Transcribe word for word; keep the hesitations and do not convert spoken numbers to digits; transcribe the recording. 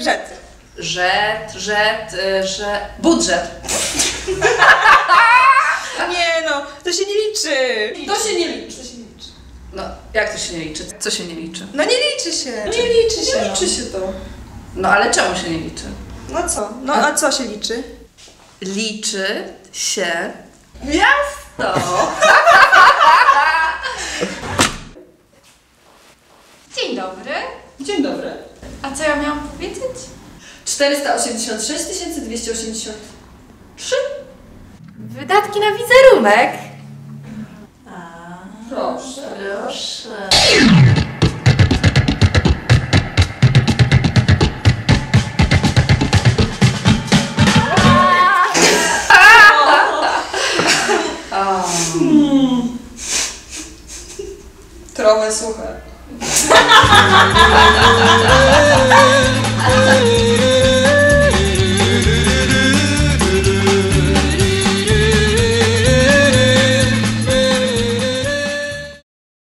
Rzet. Rzet, rzet, y, że... Budżet. Nie no, to się nie liczy. To się nie liczy. To się nie liczy. No, jak to się nie liczy? Co się nie liczy? No nie liczy się. Nie liczy się. Nie liczy się to. No, ale czemu się nie liczy? No co? No a co się liczy? Liczy się miasto. Dzień dobry. Dzień dobry. A co ja miałam powiedzieć? czterysta osiemdziesiąt sześć tysięcy dwieście osiemdziesiąt trzy. Wydatki na wizerunek. Proszę. Proszę. Trochę suche.